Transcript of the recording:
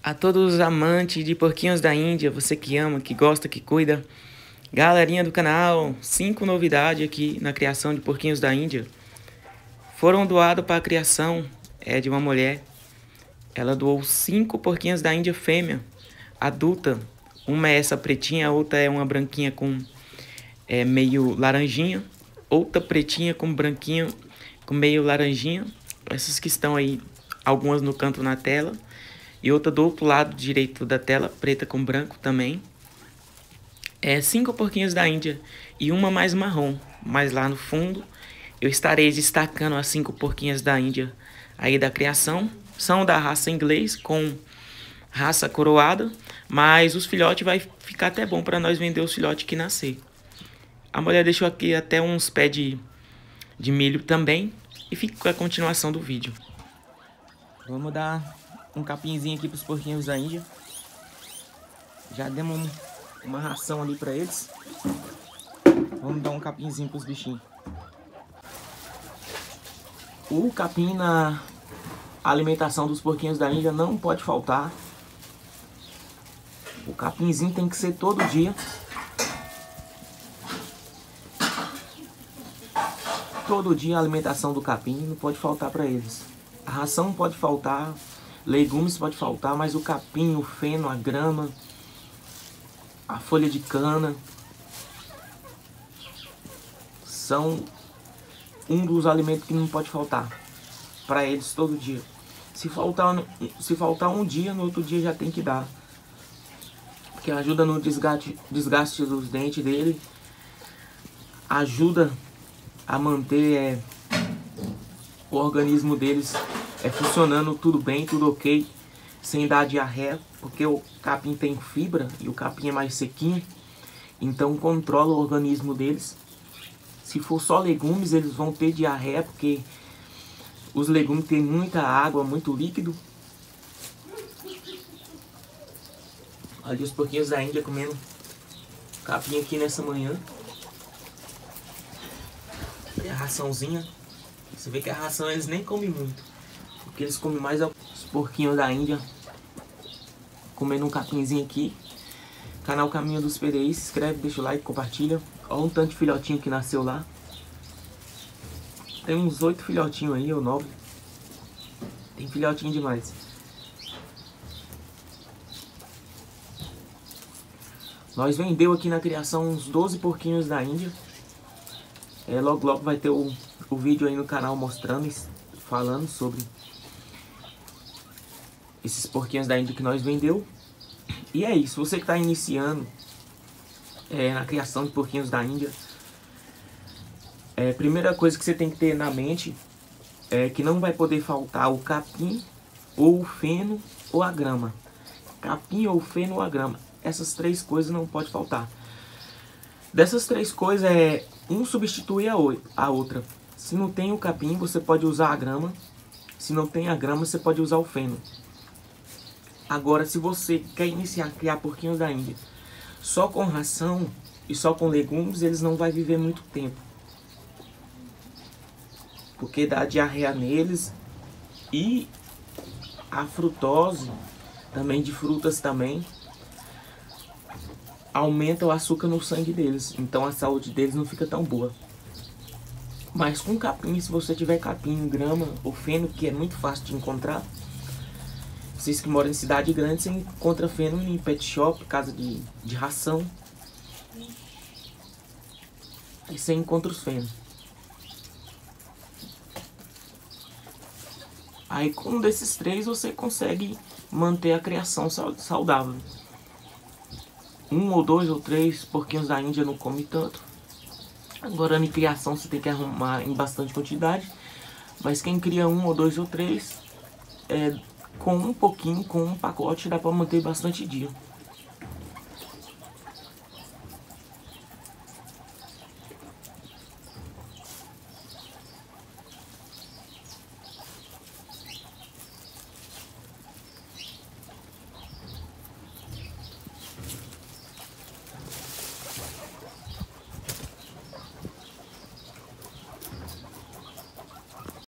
A todos os amantes de porquinhos da Índia, você que ama, que gosta, que cuida. Galerinha do canal, 5 novidades aqui na criação de porquinhos da Índia. Foram doados para a criação de uma mulher. Ela doou 5 porquinhos da Índia fêmea, adulta. Uma é essa pretinha, a outra é uma branquinha com meio laranjinha. Outra pretinha com branquinha com meio laranjinha. Essas que estão aí, algumas no canto na tela. E outra do outro lado direito da tela, preta com branco também. 5 porquinhos da Índia e uma mais marrom. Mas lá no fundo eu estarei destacando as 5 porquinhas da Índia aí da criação. São da raça inglês com raça coroada, mas os filhotes vai ficar até bom para nós vender os filhotes que nascer. A mulher deixou aqui até uns pés de milho também e fica com a continuação do vídeo. Vamos dar um capinzinho aqui para os porquinhos da Índia. Já demos uma ração ali para eles. Vamos dar um capinzinho para os bichinhos. O capim na alimentação dos porquinhos da Índia não pode faltar. O capinzinho tem que ser todo dia. Todo dia a alimentação do capim não pode faltar para eles. A ração não pode faltar, legumes pode faltar, mas o capim, o feno, a grama, a folha de cana são um dos alimentos que não pode faltar para eles todo dia. Se faltar um dia, no outro dia já tem que dar, porque ajuda no desgaste dos dentes dele, ajuda a manter o organismo deles funcionando tudo bem, tudo ok, sem dar diarreia, porque o capim tem fibra e o capim é mais sequinho, então controla o organismo deles. Se for só legumes, eles vão ter diarreia, porque os legumes têm muita água, muito líquido. Olha os porquinhos da Índia comendo capim aqui nessa manhã. E a raçãozinha, você vê que a ração eles nem comem muito, porque eles comem mais os porquinhos da Índia comendo um capinzinho aqui. Canal Caminho dos PDI, se inscreve, deixa o like, compartilha. Olha um tanto de filhotinho que nasceu lá. Tem uns 8 filhotinhos aí, ou 9. Tem filhotinho demais. Nós vendeu aqui na criação uns 12 porquinhos da Índia. Logo logo vai ter o vídeo aí no canal mostrando, falando sobre esses porquinhos da Índia que nós vendeu. E é isso, você que está iniciando na criação de porquinhos da Índia, a primeira coisa que você tem que ter na mente é que não vai poder faltar o capim, ou o feno, ou a grama. Capim, ou feno, ou a grama. Essas 3 coisas não pode faltar. Dessas 3 coisas, um substitui a outra. Se não tem o capim, você pode usar a grama. Se não tem a grama, você pode usar o feno. Agora, se você quer iniciar a criar porquinhos da Índia só com ração e só com legumes, eles não vão viver muito tempo, porque dá diarreia neles, e a frutose também de frutas também aumenta o açúcar no sangue deles, então a saúde deles não fica tão boa. Mas com capim, se você tiver capim, grama ou feno, que é muito fácil de encontrar. Vocês que moram em cidade grande, você encontra feno em pet shop, casa de ração. E você encontra os fenos. Aí com um desses 3 você consegue manter a criação saudável. 1 ou 2 ou 3 porquinhos da Índia não come tanto. Agora em criação você tem que arrumar em bastante quantidade. Mas quem cria 1 ou 2 ou 3, com um pouquinho, com um pacote, dá para manter bastante dia.